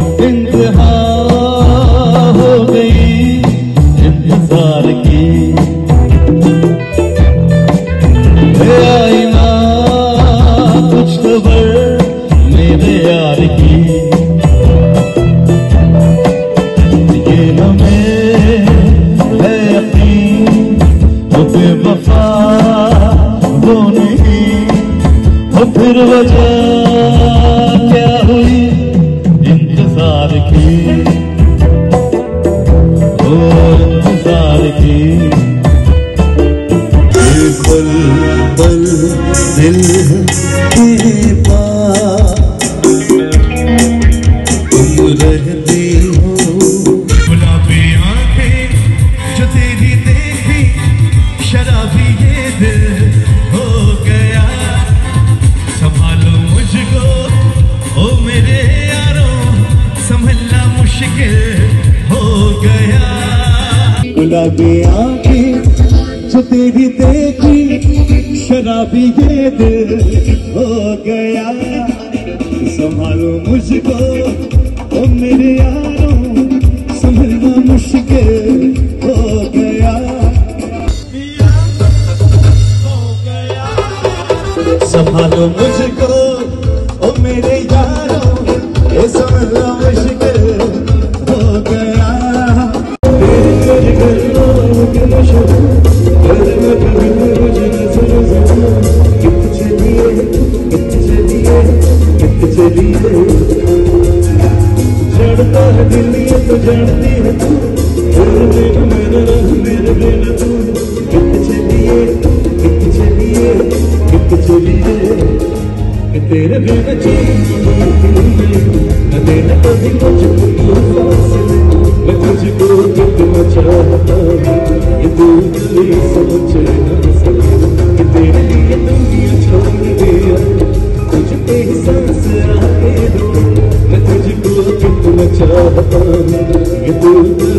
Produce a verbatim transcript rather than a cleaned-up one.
इंतहा हो गई इंतजार की। आई ना कुछ खबर मेरे यार की। ये हमें है यकीन वो बेवफा वो नहीं, वो फिर वजह क्या हुई इंतजार की, ओ इंतजार की। पल पल दिल के पास तुम रहती हो। गुलाबी आंखें जो तेरी देखी शराबी ये दिल हो गया। संभालो मुझको ओ मेरे यारों, संभलना मुश्किल हो गया। गुलाबी आंखें जो तेरी देखी शराबी ये दिल हो गया। संभालो मुझको ओ मेरे यारों, संभलना मुश्किल हो गया। संभालो मुझको ओ मेरे यारों, ये संभलना मुश्किल हो गया। तेरे गलों के नशे जानता है दिल ये तो जानती है तू, मेरे बिना मेरा रंग मेरे बिना तू। कित चलिए कित चलिए कित चलिए कि तेरे बिना जीने न देना कभी मुझको फासले। मैं तुझको कितना चाहता हूँ ये तू कभी समझ ना सके। कि तेरे लिए दुनिया छोड़ दिया तुझ पे ही सांस आए दो। मैं तुझको कितना चाहता हूँ ये तू